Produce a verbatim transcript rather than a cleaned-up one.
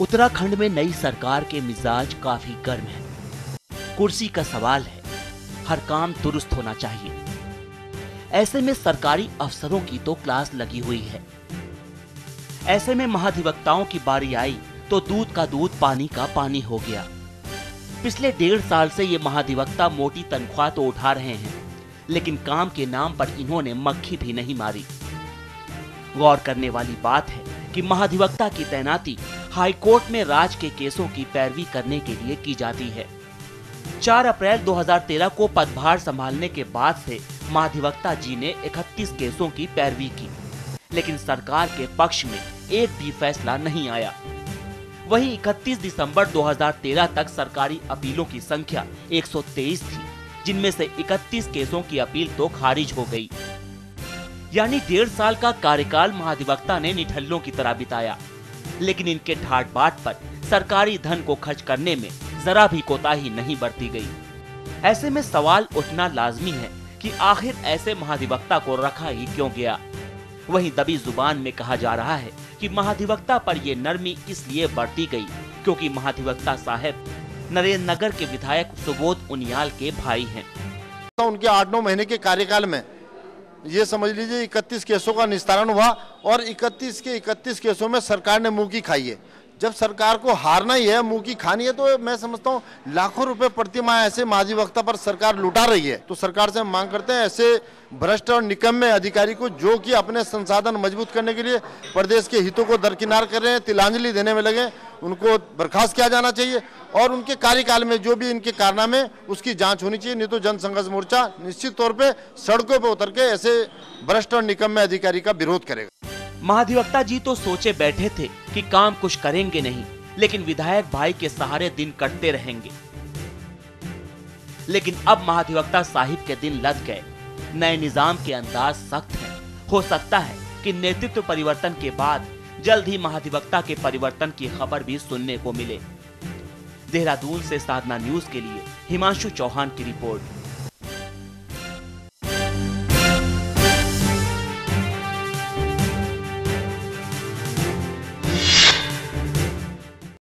उत्तराखंड में नई सरकार के मिजाज काफी गर्म है। कुर्सी का सवाल है, हर काम दुरुस्त होना चाहिए। ऐसे में सरकारी अफसरों की तो क्लास लगी हुई है। ऐसे में महाधिवक्ताओं की बारी आई तो दूध का दूध पानी का पानी हो गया। पिछले डेढ़ साल से ये महाधिवक्ता मोटी तनख्वाह तो उठा रहे हैं, लेकिन काम के नाम पर इन्होंने मक्खी भी नहीं मारी। गौर करने वाली बात है कि महाधिवक्ता की तैनाती हाईकोर्ट में राज के केसों की पैरवी करने के लिए की जाती है। चार अप्रैल दो हज़ार तेरह को पदभार संभालने के बाद से महाधिवक्ता जी ने इकतीस केसों की पैरवी की, लेकिन सरकार के पक्ष में एक भी फैसला नहीं आया। वहीं इकतीस दिसंबर दो हज़ार तेरह तक सरकारी अपीलों की संख्या एक सौ तेईस थी, जिनमें से इकतीस केसों की अपील तो खारिज हो गई। यानी डेढ़ साल का कार्यकाल महाधिवक्ता ने निठल्लों की तरह बिताया, लेकिन इनके ठाट बाट पर सरकारी धन को खर्च करने में जरा भी कोताही नहीं बरती गई। ऐसे में सवाल उठना लाजमी है कि आखिर ऐसे महाधिवक्ता को रखा ही क्यों गया। वहीं दबी जुबान में कहा जा रहा है कि महाधिवक्ता पर ये नरमी इसलिए बरती गई क्योंकि महाधिवक्ता साहब नरेंद्र नगर के विधायक सुबोध उनियाल के भाई हैं। तो उनके आठ नौ महीने के कार्यकाल में ये समझ लीजिए इकतीस केसों का निस्तारण हुआ और इकतीस के इकतीस केसों में सरकार ने मुंह की खाई है। जब सरकार को हारना ही है, मुंह की खानी है, तो मैं समझता हूँ लाखों रुपए प्रति माह ऐसे महाधिवक्ता पर सरकार लुटा रही है। तो सरकार से हम मांग करते हैं ऐसे भ्रष्ट और निकम्मे अधिकारी को, जो कि अपने संसाधन मजबूत करने के लिए प्रदेश के हितों को दरकिनार कर रहे हैं, तिलांजलि देने में लगे, उनको बर्खास्त किया जाना चाहिए और उनके कार्यकाल में जो भी इनके कारनामे उसकी जांच होनी चाहिए। नहीं तो जन संघर्ष मोर्चा निश्चित तौर पे सड़कों पे उतर के ऐसे भ्रष्ट और निकम्मे अधिकारी का विरोध करेगा। महाधिवक्ता जी तो सोचे बैठे थे कि काम कुछ करेंगे नहीं, लेकिन विधायक भाई के सहारे दिन कटते रहेंगे। लेकिन अब महाधिवक्ता साहिब के दिन लद गए। नए निजाम के अंदाज सख्त है। हो सकता है कि नेतृत्व परिवर्तन के बाद जल्द ही महाधिवक्ता के परिवर्तन की खबर भी सुनने को मिले। देहरादून से साधना न्यूज के लिए हिमांशु चौहान की रिपोर्ट।